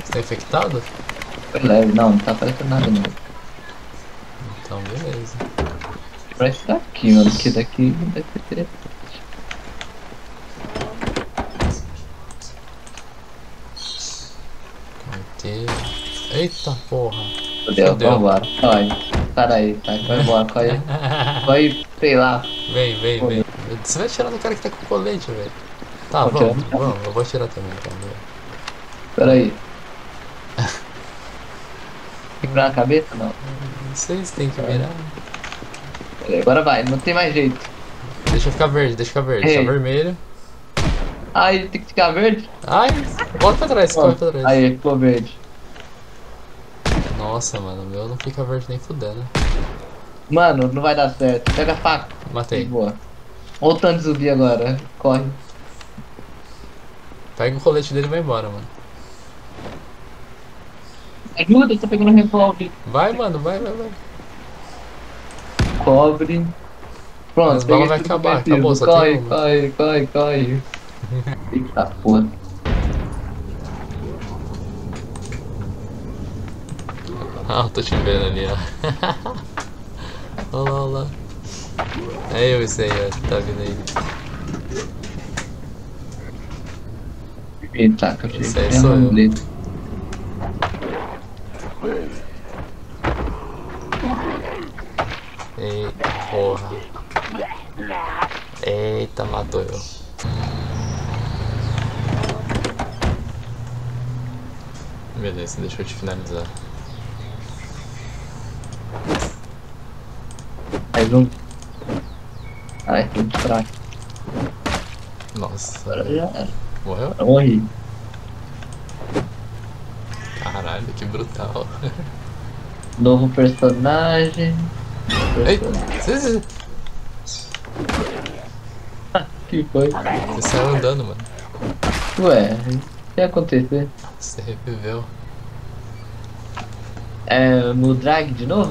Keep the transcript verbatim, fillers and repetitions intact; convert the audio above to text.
Tá infectado? Foi leve, não, não tá aparecendo nada não. Então, beleza. Parece daqui, mano, porque daqui deve ser interessante. Carteira. Eita porra. Fudeu, Fudeu. vambora. Sai, sai daí, sai, vai embora, corre. Vai, sei lá. Vem, vem, vem. Foda-se. Você vai atirar no cara que tá com colete, velho. Tá, Vou vamos, tirar no cara. vamos. Eu vou atirar também, então. Pera aí. Tem que virar a cabeça? Não. Não sei se tem que virar. Pera aí, agora vai, não tem mais jeito. Deixa eu ficar verde, deixa eu ficar verde. Tá Ei. vermelho. Ai, tem que ficar verde? Ai, volta pra trás, corre pra trás. Aí, ficou verde. Nossa, mano, o meu não fica verde nem fudendo. Mano, não vai dar certo. Pega a faca. Matei. Boa. Olha o tanto de zumbi agora. Corre. Pega o colete dele e vai embora, mano. Ajuda, tô pegando revólver. Vai, mano, vai, vai, vai. Cobre. Pronto, As balas peguei vai tudo que acabar, eu preciso. acabou, só corre, tem uma. corre, corre, corre. Eita porra. Ah, eu tô te vendo ali, ó. Olha lá, olha lá. É eu esse aí, ó, tá vindo aí. Eita, que eu cheguei. Esse aí sou eu. Eita porra. Eita, matou eu. Beleza, deixa eu te finalizar. Mais um. Ai, tem que fraco. Nossa. Agora já era. Morreu? Agora morri. Caralho, que brutal. Novo personagem. Eita, você, Que foi? você saiu andando, mano. Ué, o que ia acontecer? Você reviveu. É no drag de novo?